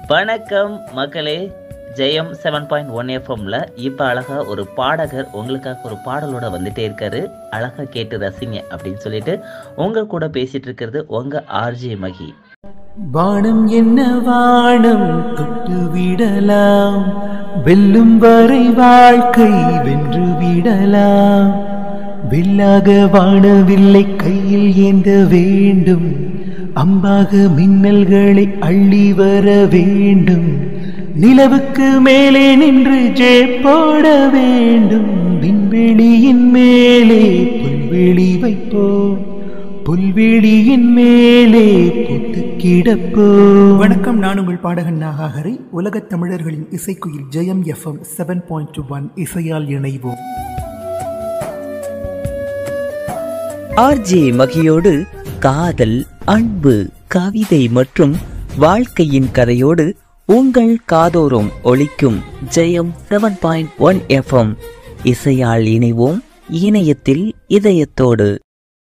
வணக்கம் மக்களே, ஜெயம் 7.1 எஃப்எம்ல இப்போ அழகா ஒரு பாடகர் உங்களுக்காக ஒரு பாடலோட வந்துட்டே இருக்காரு. அழகா கேட்டு ரசிங்க அப்படின்னு சொல்லிட்டு உங்க கூட பேசிட்டு இருக்கிறது உங்க ஆர்ஜே மகி. வானம் என்ன வானம் தொட்டு விடலாம், வெல்லும் வரை வாழ்க்கை வென்று விடலாம். வெள்ளாக வானவில்லை கையில் ஏந்த வேண்டும், அம்பாக மின்னல்களை அள்ளி வர வேண்டும். நிலவுக்கு மேலே நின்று ஜே போட வேண்டும். விண்வெளியின் மேலே புல்வெளி வைப்போம், புல்வெளியின் மேலே பூத்து கிடப்போ. வணக்கம், நான் உங்கள் பாடகன் நாகாஹரி. உலகத் தமிழர்களின் இசைக்குயில் ஜெயம் எஃப்எம் 7.1 இசையால் இணைவோம். ஆர்ஜே மகியோடு காதல், அன்பு, கவிதை மற்றும் வாழ்க்கையின் கதையோடு உங்கள் காதோறும் ஒலிக்கும் ஜெயம் 7.1 எஃப்எம். இசையால் இணைவோம், இணையத்தில் இதயத்தோடு.